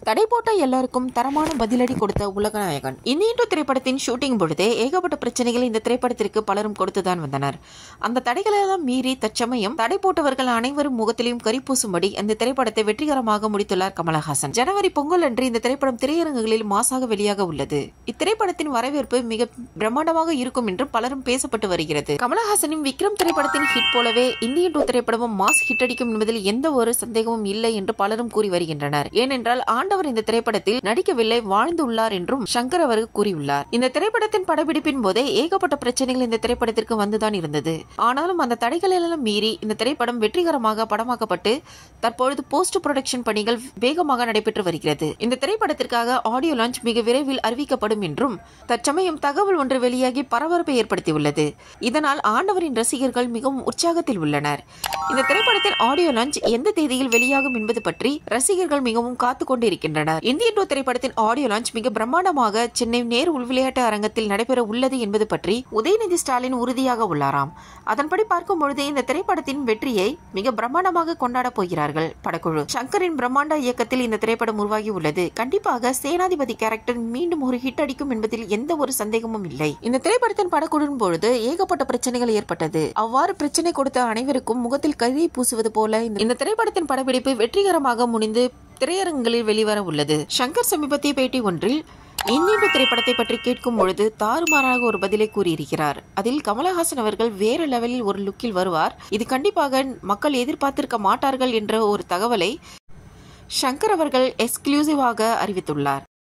தடை போட்ட எல்லாருக்கும் தரமான பதிலடி கொடுத்த உலகநாயகன். இந்தியன் 2 திரைப்படத்தின் ஷூட்டிங் பொழுதே ஏகப்பட்ட பிரச்சனைகள் இந்த திரைப்படத்திற்கு பலரும் கொடுத்துதான் வந்தனர். அந்த தடைகளெல்லாம் மீறி தற்சமயம் தடை போட்டவர்கள் அனைவரும் முகத்திலையும் கரிப்பூசும்படி இந்த திரைப்படத்தை வெற்றிகரமாக முடித்துள்ளார் கமலஹாசன். ஜனவரி பொங்கல் அன்று இந்த திரைப்படம் திரையரங்குகளில் மாசாக வெளியாக உள்ளது. இத்திரைப்படத்தின் வரவேற்பு மிக பிரம்மாண்டமாக இருக்கும் என்று பலரும் பேசப்பட்டு வருகிறது. கமலஹாசனின் விக்ரம் திரைப்படத்தின் ஹிட் போலவே இந்தியன் 2 திரைப்படமும் மாஸ் ஹிட் அடிக்கும் என்பதில் எந்த ஒரு சந்தேகமும் இல்லை என்று பலரும் கூறி வருகின்றனர். ஏனென்றால் ஆண்டவர் இந்த திரைப்படத்தில் நடிக்கவில்லை, வாழ்ந்துள்ளார் என்றும் ஷங்கர் அவர்கள் கூறியுள்ளார். இந்த திரைப்படத்தின் படப்பிடிப்பின் போதே ஏகப்பட்ட பிரச்சனைகள் இந்த திரைப்படத்திற்கு வந்துதான் இருந்தது. ஆனாலும் அந்த தடைகளெல்லாம் மீறி இந்த திரைப்படம் வெற்றிகரமாக படமாக்கப்பட்டு தற்பொழுது போஸ்ட் புரொடக்ஷன் பணிகள் வேகமாக நடைபெற்று வருகிறது. இந்த திரைப்படத்திற்காக ஆடியோ லான்ச் மிக விரைவில் அறிவிக்கப்படும் என்றும் தற்சமயம் தகவல் ஒன்று வெளியாகி பரபரப்பை ஏற்படுத்தியுள்ளது. இதனால் ஆண்டவரின் ரசிகர்கள் மிகவும் உற்சாகத்தில் உள்ளனர். இந்த திரைப்படத்தின் ஆடியோ லான்ச் எந்த தேதியில் வெளியாகும் என்பது பற்றி ரசிகர்கள் மிகவும் காத்துக் கொண்டிருக்கின்றனர். இந்தியன் 2 திரைப்படத்தின் ஆடியோ லான்ச் மிக பிரம்மாண்டமாக சென்னை நேரு உள்விளையாட்டு அரங்கத்தில் நடைபெற உள்ளது என்பது பற்றி உதயநிதி ஸ்டாலின் உறுதியாக உள்ளாராம். அதன்படி பார்க்கும் பொழுது இந்த திரைப்படத்தின் வெற்றியை மிக பிரம்மாண்டமாக கொண்டாட போகிறார்கள் படக்குழு. ஷங்கரின் பிரம்மாண்ட இயக்கத்தில் இந்த திரைப்படம் உருவாகி உள்ளது. கண்டிப்பாக சேனாதிபதி கேரக்டர் மீண்டும் ஒரு ஹிட் அடிக்கும் என்பதில் எந்த ஒரு சந்தேகமும் இல்லை. இந்த திரைப்படத்தின் படக்குழுவின் பொழுது ஏகப்பட்ட பிரச்சனைகள் ஏற்பட்டது. அவ்வாறு பிரச்சனை கொடுத்த அனைவருக்கும் முகத்தில் கரி பூசுவது போல இந்த திரைப்படத்தின் படப்பிடிப்பு வெற்றிகரமாக முடிந்து திரையரங்குகளில் வெளிவர உள்ளது. ஷங்கர் சமீபத்திய பேட்டி ஒன்றில் இந்தியன் 2 திரைப்படத்தை பற்றி கேட்கும் பொழுது தாறுமாறாக ஒரு பதிலை கூறியிருக்கிறார். அதில் கமலஹாசன் அவர்கள் வேற லெவலில் ஒரு லுக்கில் வருவார், இது கண்டிப்பாக மக்கள் எதிர்பார்த்திருக்க மாட்டார்கள் என்ற ஒரு தகவலை ஷங்கர் அவர்கள் எக்ஸ்க்ளூசிவாக அறிவித்துள்ளார்.